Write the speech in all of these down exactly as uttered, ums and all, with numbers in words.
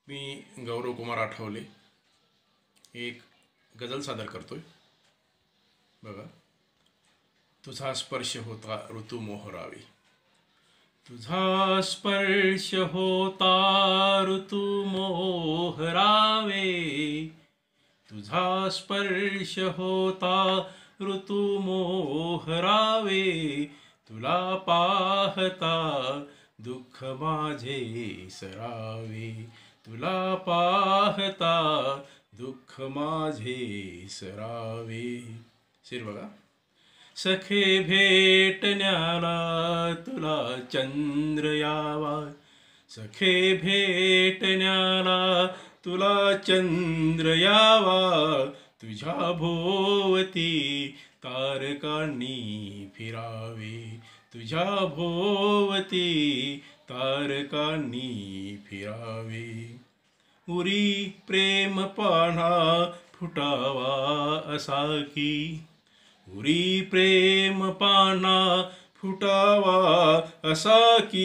मी गौरव कुमार आठवले एक गजल सादर करतोय. बघा. तुझा स्पर्श होता ऋतू मोहरावे. तुझा स्पर्श होता ऋतू मोहरावे. तुझा स्पर्श होता ऋतू मोहरावे. तुला पाहता दुःख माझे सरावे. तुला पाहता दुःख माझे सरावे. शिर बघा. सखे भेटण्याला तुला चंद्र यावा. सखे भेटण्याला तुला चंद्र यावा. तुझ्या भोवती तारकांनी फिरावे. तुझ्या भोवती तारकांनी फिरावे. उरी प्रेम पान्हा फुटावा असा की. उरी प्रेम पाना फुटावा असा की.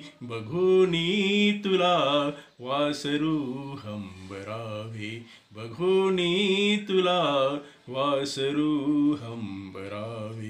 बघूनी तुला वासरू हंबरावे. बघूनी तुला वासरू हंबरावे.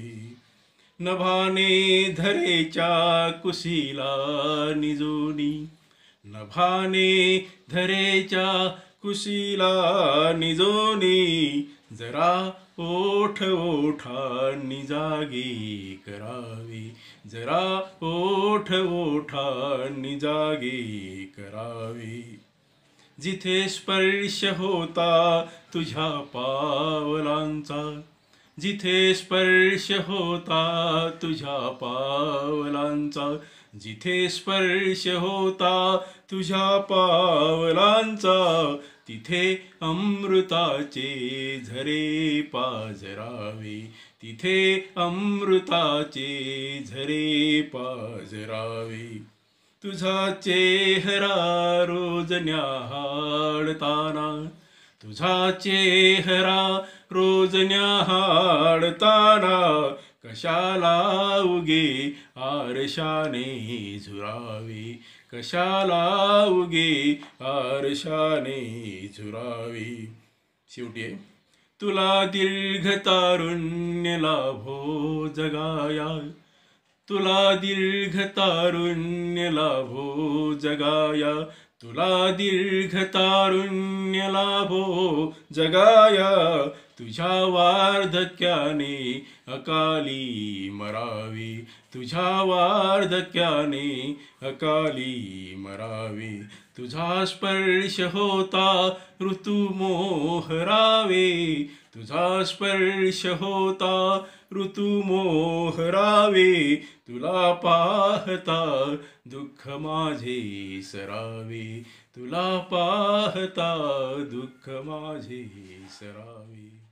नभाने धरेच्या कुशीला निजोनी. नभाने धरेच्या कुशीला निजोनी. जरा ओठ ओठांनी जागी करावी. जरा ओठ ओठांनी जागी करावी. जिथे स्पर्श होता तुझ्या पावलांचा. जिथे स्पर्श होता तुझ्या पावलांचा. जिथे स्पर्श होता तुझ्या पावलांचा. तिथे अमृताचे झरे पाझरावे. तिथे अमृताचे झरे पाझरावे. तुझा चेहरा रोज न्याहाळताना. तुझा चेहरा रोज न्याहाळताना. कशाला उगे आरशाने झुरावे. कशाला उगे आरशाने झुरावे. शेवटी आहे. तुला दीर्घ तारुण्य लाभो जगाया. तुला दीर्घ तारुण्य लाभो जगाया. तुला दीर्घ तारुण्य लाभो जगाया. तुझ्या वार्धक्याने अकाली मरावे. तुझ्या वार्धक्याने अकाली मरावे. तुझा स्पर्श होता ऋतू मोहरावे. तुझा स्पर्श होता ऋतू मोहरावे. तुला पाहता दुःख माझे सरावे. तुला पाहता दुःख माझे सरावे.